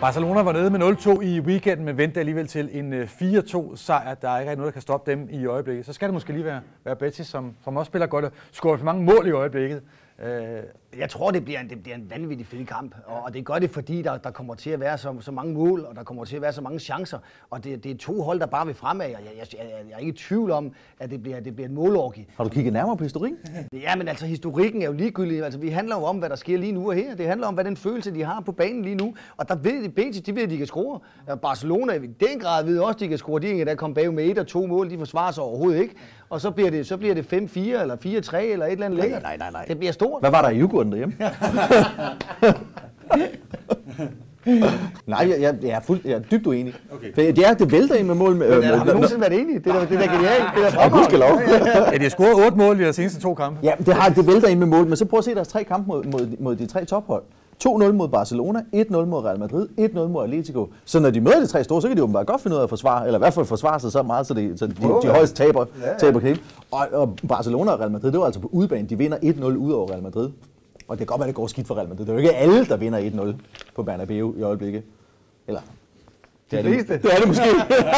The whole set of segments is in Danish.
Barcelona var nede med 0-2 i weekenden, men vendte alligevel til en 4-2 sejr. Der er ikke noget, der kan stoppe dem i øjeblikket. Så skal det måske lige være Betis, som også spiller godt og scorer for mange mål i øjeblikket. Jeg tror, det bliver en vanvittig fed kamp, og det gør det, fordi der kommer til at være så mange mål, og der kommer til at være så mange chancer, og det er to hold, der bare vil fremad, og jeg er ikke i tvivl om, at det bliver et målorgie. Har du kigget nærmere på historikken? Ja, men altså historikken er jo ligegyldig. Altså, vi handler jo om, hvad der sker lige nu og her. Det handler om, hvad den følelse, de har på banen lige nu, og der ved de Betis, de ved, at de kan score. Barcelona i den grad ved også, at de kan score. De er der kommet bag med 1 og 2 mål, de forsvarer sig overhovedet ikke. Og så bliver det 5-4 eller 4-3 eller et eller andet lækkert. Nej. Det bliver stort. Hvad var der i Djurgården derhjemme? Nej, jeg er dybt uenig. Okay. Det vælter ind med mål. Har du nogensinde været enig? Det er genialt. Det er fremragende. Ja, de har scoret 8 mål i de seneste 2 kampe. Ja, det vælter ind med mål, men så prøv at se deres 3 kampe mod de 3 tophold. 2-0 mod Barcelona, 1-0 mod Real Madrid, 1-0 mod Atletico. Så når de møder de 3 store, så kan de jo bare godt finde ud af at forsvare, eller i hvert fald forsvare sig så meget, så de højst taber hele. Og Barcelona og Real Madrid, det var altså på udebane. De vinder 1-0 ud over Real Madrid. Og det kan godt være, det går skidt for Real Madrid. Det er jo ikke alle, der vinder 1-0 på Bernabeu i øjeblikket. Eller... Det er det måske.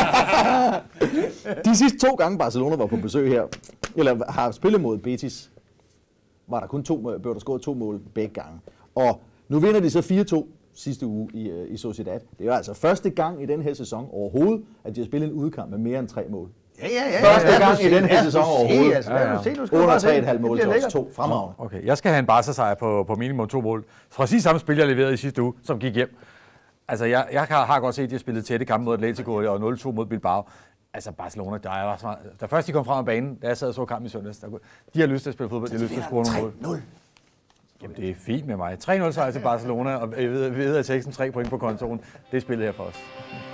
De sidste 2 gange Barcelona var på besøg her, eller har spillet mod Betis, var der kun blev der scoret 2 mål begge gange. Og nu vinder de så 4-2 sidste uge i Sociedad. Det er jo altså første gang i den her sæson overhovedet, at de har spillet en udkamp med mere end 3 mål. Ja. Første gang i den her sæson overhovedet. Under 3,5 mål til os 2 fremragende. Okay, jeg skal have en Barca-sejr på minimum 2 mål. Præcis samme spil, jeg leverede i sidste uge, som gik hjem. Altså, jeg har godt set, at de har spillet tætte kampe mod Atletico og 0-2 mod Bilbao. Altså, Barcelona, da først de kom frem af banen, da jeg sad og så kampen i søndags, de har lyst til at spille fodbold, de har lyst til at score nogle mål. Jamen, det er fint med mig. 3-0 sejr til Barcelona, og jeg ved at teksten 3 point på kontoen. Det er spillet her for os.